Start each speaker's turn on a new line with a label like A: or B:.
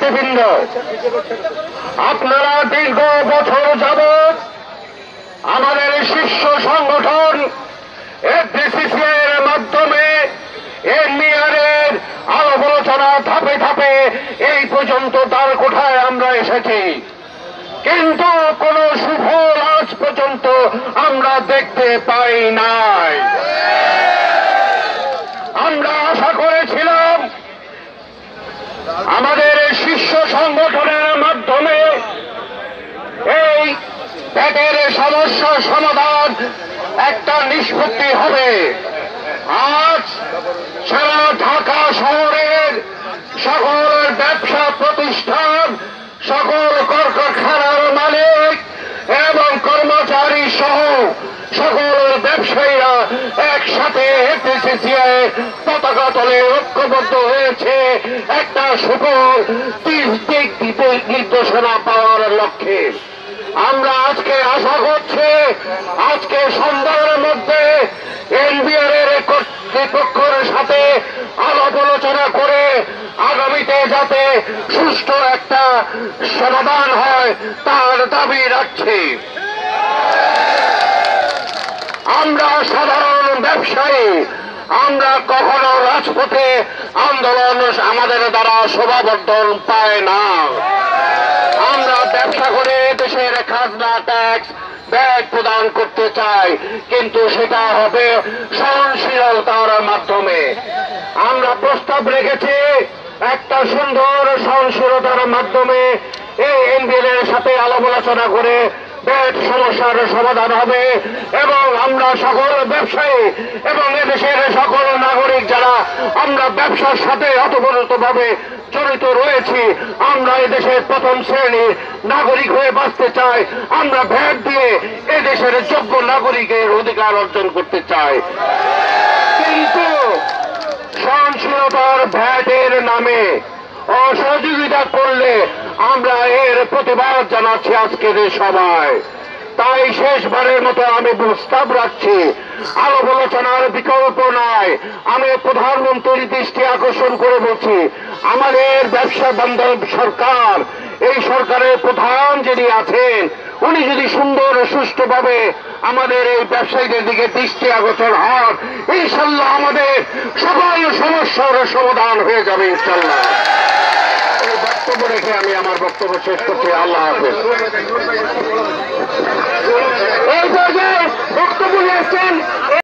A: নেতৃবৃন্দ, আপনারা দীর্ঘ বছর যাবৎ আমাদের শীর্ষ সংগঠন FDCCI এর মাধ্যমে এনবিআরের আলাপ আলোচনা ধাপে ধাপে এই পর্যন্ত দ্বার কোঠায় আমরা এসেছি, কিন্তু কোন সুফল আজ পর্যন্ত আমরা দেখতে পাই নাই। আমরা আশা করেছিলাম আমাদের শীর্ষ সংগঠনের মাধ্যমে এই পেটের সমস্যার সমাধান একটা নিষ্পত্তি হবে। আজ সারা ঢাকা শহরের সকল ব্যবসা প্রতিষ্ঠান, সকল কলকারখানার মালিক এবং কর্মচারী সহ সকল ব্যবসায়ীরা একসাথে FDCCI পতাকা তলে ঐক্যবদ্ধ হয়েছে একটা সুফল দিক নির্দেশনা পাওয়ার লক্ষ্যে। আমরা আজকে আশা করছি আজকে সন্ধ্যার মধ্যে এনবিআরের কর্তৃপক্ষের সাথে আলাপ আলোচনা করে আগামীতে যাতে সুষ্ঠু একটা সমাধান হয় তার দাবি রাখছি। আমরা সাধারণ ব্যবসায়ী, আমরা কখনো রাজপথে আন্দোলন আমাদের দ্বারা শোভাবর্ধন পায় না। আমরা ব্যবসা করে দেশের খাজনা ট্যাক্স ব্যয় প্রদান করতে চাই, কিন্তু সেটা হবে সহনশীলতার মাধ্যমে। আমরা প্রস্তাব রেখেছি একটা সুন্দর সহনশীলতার মাধ্যমে এই এনবিআর এর সাথে আলাপ আলোচনা করে ব্যয় সমস্যার সমাধান হবে এবং আমরা সকল ব্যবসায়ী এবং এদেশের সকল নাগরিক যারা আমরা ব্যবসার সাথে অতপ্রতভাবে জড়িত রয়েছি, আমরা এদেশের প্রথম শ্রেণীর নাগরিক হয়ে বাঁচতে চাই। আমরা ভ্যাট দিয়ে এদেশের যোগ্য নাগরিকের অধিকার অর্জন করতে চাই, কিন্তু সহনশীলতার ভ্যাটের নামে অসহযোগিতা করলে আমরা এর প্রতিবাদ জানাচ্ছি আজকের সভায়। তাই শেষবারের মতো আমি প্রস্তাব রাখছি, আলাপ আলোচনার বিকল্প নাই। আমি প্রধানমন্ত্রীর দৃষ্টি আকর্ষণ করে বলছি, আমাদের ব্যবসা বান্ধব সরকার, এই সরকারের প্রধান যিনি আছেন উনি যদি সুন্দর সুষ্ঠুভাবে আমাদের এই ব্যবসায়ীদের দিকে দৃষ্টি আকর্ষণ হন, ইনশাল্লাহ আমাদের সকল সমস্যার সমাধান হয়ে যাবে ইনশাল্লাহ। এই বক্তব্য রেখে আমি আমার বক্তব্য শেষ করছি। আল্লাহ হাফেজ।